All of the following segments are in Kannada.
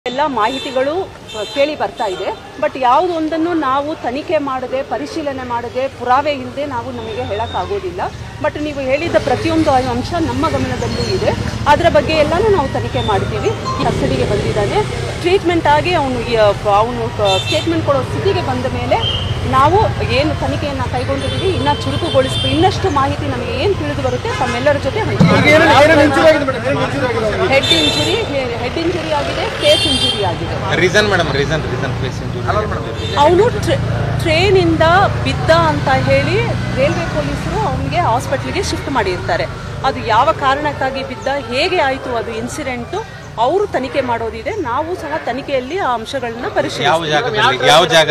ಎಲ್ಲ ಮಾಹಿತಿಗಳು ಕೇಳಿ ಬರ್ತಾ ಇದೆ. ಬಟ್ ಯಾವುದೊಂದನ್ನು ನಾವು ತನಿಖೆ ಮಾಡದೆ ಪರಿಶೀಲನೆ ಮಾಡದೆ ಪುರಾವೆ ಇಲ್ಲದೆ ನಾವು ನಮಗೆ ಹೇಳೋಕ್ಕಾಗೋದಿಲ್ಲ. ಬಟ್ ನೀವು ಹೇಳಿದ ಪ್ರತಿಯೊಂದು ಅಂಶ ನಮ್ಮ ಗಮನದಲ್ಲೂ ಇದೆ. ಅದರ ಬಗ್ಗೆ ಎಲ್ಲನೂ ನಾವು ತನಿಖೆ ಮಾಡ್ತೀವಿ. ಕಸ್ಟಡಿಗೆ ಬಂದಿದ್ದಾನೆ, ಟ್ರೀಟ್ಮೆಂಟ್ ಆಗಿ ಅವನು ಸ್ಟೇಟ್ಮೆಂಟ್ ಕೊಡೋ ಸ್ಥಿತಿಗೆ ಬಂದ ಮೇಲೆ ನಾವು ಏನು ತನಿಖೆಯನ್ನು ಕೈಗೊಂಡಿದ್ದೀವಿ ಇನ್ನೂ ಚುರುಕುಗೊಳಿಸ್ತೀವಿ. ಇನ್ನಷ್ಟು ಮಾಹಿತಿ ನಮಗೆ ಏನು ತಿಳಿದು ಬರುತ್ತೆ ತಮ್ಮೆಲ್ಲರ ಜೊತೆ ಹಂಚ್ತೀವಿ. ಹೆಡ್ ಇಂಜುರಿ ಆಗಿದೆ, ಫೇಸ್ ಇಂಜುರಿ ಆಗಿದೆ. ಅವನು ಟ್ರೈನಿಂದ ಬಿದ್ದ ಅಂತ ಹೇಳಿ ರೈಲ್ವೆ ಪೊಲೀಸರು ಅವನಿಗೆ ಹಾಸ್ಪಿಟ್ಲಿಗೆ ಶಿಫ್ಟ್ ಮಾಡಿರ್ತಾರೆ. ಅದು ಯಾವ ಕಾರಣಕ್ಕಾಗಿ ಬಿದ್ದ, ಹೇಗೆ ಆಯಿತು ಅದು ಇನ್ಸಿಡೆಂಟು ಅವರು ತನಿಖೆ ಮಾಡೋದಿದೆ. ನಾವು ಸಹ ತನಿಖೆಯಲ್ಲಿ ಆ ಅಂಶಗಳನ್ನ ಪರಿಶೀಲಿಸ್ತೀವಿ.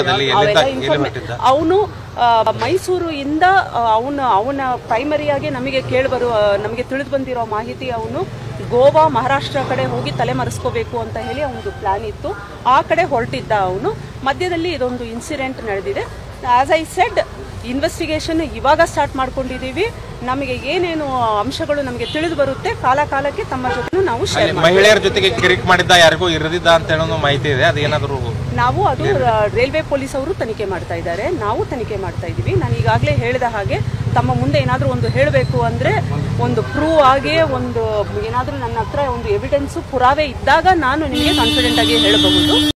ಅವನು ಮೈಸೂರು ಇಂದ ಅವನ ಪ್ರೈಮರಿಯಾಗಿ ನಮಗೆ ನಮಗೆ ತಿಳಿದು ಬಂದಿರೋ ಮಾಹಿತಿ ಅವನು ಗೋವಾ ಮಹಾರಾಷ್ಟ್ರ ಕಡೆ ಹೋಗಿ ತಲೆಮರೆಸ್ಕೋಬೇಕು ಅಂತ ಹೇಳಿ ಅವನದು ಪ್ಲಾನ್ ಇತ್ತು. ಆ ಕಡೆ ಹೊರಟಿದ್ದ ಅವನು. ಮಧ್ಯದಲ್ಲಿ ಇದೊಂದು ಇನ್ಸಿಡೆಂಟ್ ನಡೆದಿದೆ. ಆಸ್ ಐ ಸೆಡ್, ಇನ್ವೆಸ್ಟಿಗೇಷನ್ ಇವಾಗ ಸ್ಟಾರ್ಟ್ ಮಾಡ್ಕೊಂಡಿದ್ದೀವಿ. ನಮಗೆ ಏನೇನು ಅಂಶಗಳು ನಮಗೆ ತಿಳಿದು ಬರುತ್ತೆ ಕಾಲಕ್ಕೆ ತಮ್ಮ ಜೊತೆ ನಾವು ಶೇರ್ ಮಾಡ್ತೀವಿ. ಮಹಿಳೆಯರ ಜೊತೆಗೆ ಕಿರಿಕ್ ಮಾಡಿದ್ದ ಯಾರಿಗೂ ಇರದಿದ್ದ ಅಂತ ಹೇಳೋ ಮಾಹಿತಿ ಇದೆ. ಅದೇನಾದರೂ ನಾವು ಅದು ರೈಲ್ವೆ ಪೊಲೀಸ್ ಅವರು ತನಿಖೆ ಮಾಡ್ತಾ ಇದ್ದಾರೆ, ನಾವು ತನಿಖೆ ಮಾಡ್ತಾ ಇದ್ದೀವಿ. ನಾನು ಈಗಾಗಲೇ ಹೇಳಿದ ಹಾಗೆ ತಮ್ಮ ಮುಂದೆ ಏನಾದರೂ ಒಂದು ಹೇಳಬೇಕು ಅಂದರೆ ಒಂದು ಪ್ರೂವ್ ಆಗಿ ಒಂದು ಏನಾದರೂ ನನ್ನ ಹತ್ರ ಒಂದು ಎವಿಡೆನ್ಸು ಪುರಾವೆ ಇದ್ದಾಗ ನಾನು ನಿಮಗೆ ಕಾನ್ಫಿಡೆಂಟ್ ಆಗಿ ಹೇಳಬಹುದು.